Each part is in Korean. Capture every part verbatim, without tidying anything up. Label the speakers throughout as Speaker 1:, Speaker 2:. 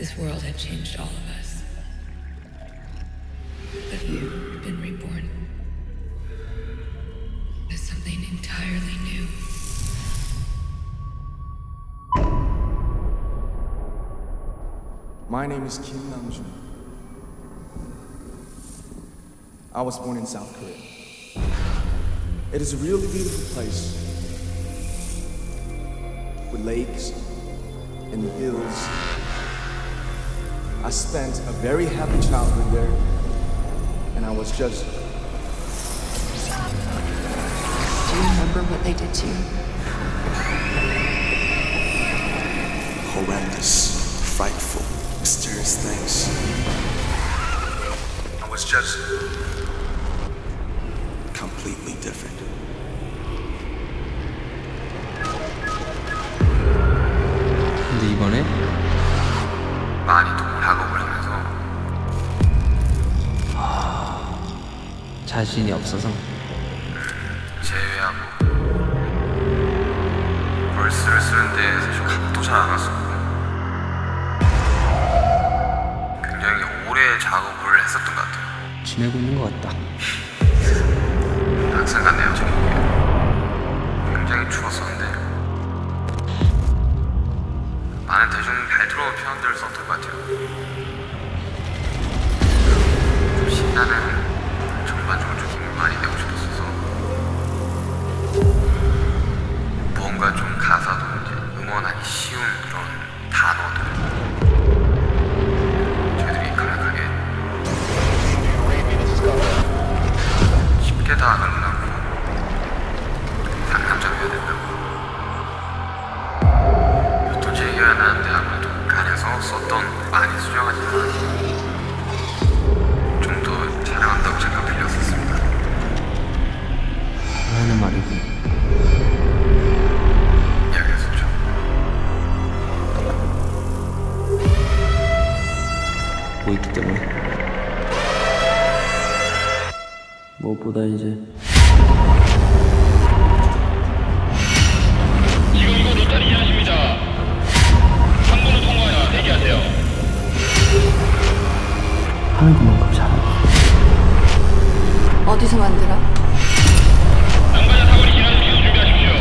Speaker 1: this world had changed all of us. But you've been reborn as something entirely new.
Speaker 2: My name is Kim Namjoon. I was born in South Korea. It is a really beautiful place with lakes and hills. I spent a very happy childhood there, and I was just...
Speaker 1: Do you remember what they did to you?
Speaker 2: Horrendous, frightful, mysterious things. I was just completely different.
Speaker 3: 근데 이번에
Speaker 4: 많이 작업을 하면서
Speaker 3: 아... 자신이 없어서
Speaker 4: 제외하고 벌스를 쓰는데 사실 각도 잘 안 왔었고 굉장히 오래 작업을 했었던 것 같아요.
Speaker 3: 지내고 있는 것 같다.
Speaker 4: 항상 같네요. 저는 굉장히 추웠었는데 많은 대중 잘 들어오는 표현들을 썼던 것 같아요. 좀 신나는 전반적으로 좀 힘을 많이 내고 싶었어서 무언가 좀 가사도 이제 응원하기 쉬운 그런 단어들 저희들이 강력하게 쉽게 다가가는 상남자여야 된다고. 또 제기가 나는데 아무래도 간에서 썼던 많이 수정하지만 좀 더 잘한다고 제가 빌렸었습니다.
Speaker 3: 하는 말이고
Speaker 4: 이야기했었죠.
Speaker 3: 뭐 있기 때문에 무엇보다 이제
Speaker 5: 이거 노탄 이해하십니다. 상부는 통과하여 대기하세요.
Speaker 3: 하는 것만큼 잘하고
Speaker 1: 어디서 만들어?
Speaker 5: 낭만자 사거리 지나는 기술 준비하십시오.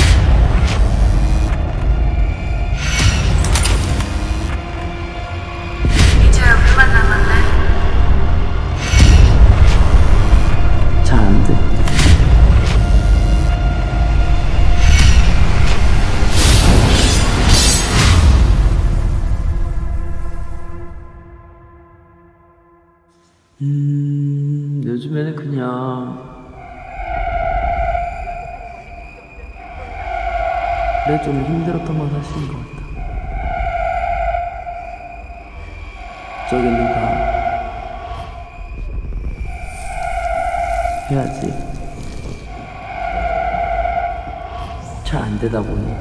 Speaker 1: 이제 얼마 남았네?
Speaker 3: 잘 안 돼. 음... 요즘에는 그냥 그래 좀 힘들었던 건 사실인 것 같다. 저기 누가 해야지 잘 안 되다 보니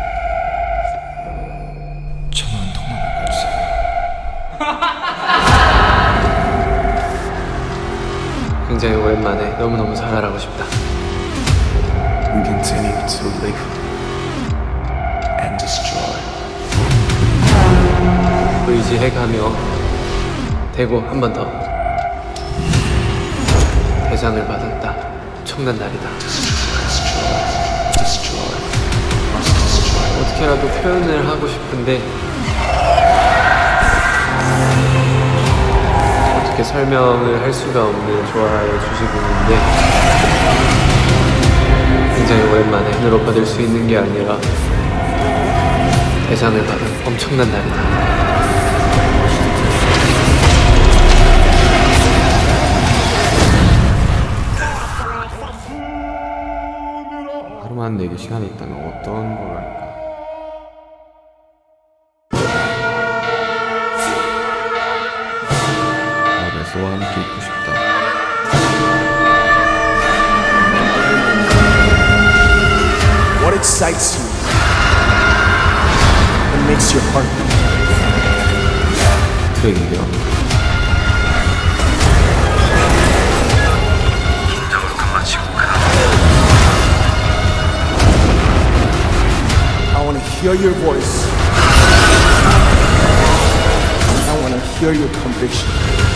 Speaker 2: 천만 통만 나가주세요.
Speaker 3: 굉장히 오랜만에 너무너무 잘하라고 싶다.
Speaker 2: We continue to live and destroy.
Speaker 3: 의지해가며 대고 한 번 더 대상을 받았다. 엄청난 날이다.
Speaker 2: Destroy, destroy, must destroy.
Speaker 3: 어떻게라도 표현을 하고 싶은데 어떻게 설명을 할 수가 없는 좋아해 주시고 있는데 굉장히 오랜만에 하늘로 받을 수 있는 게 아니라 대상을 받은 엄청난 날이다. 하루만 내게 시간이 있다면 어떤 걸 할까? 너와 함께 있고 싶다.
Speaker 2: What excites you? What makes your heart beat?
Speaker 3: 트랙이요.
Speaker 4: 긴장으로 끝마치고 그다음
Speaker 2: I want to hear your voice. hear your conviction.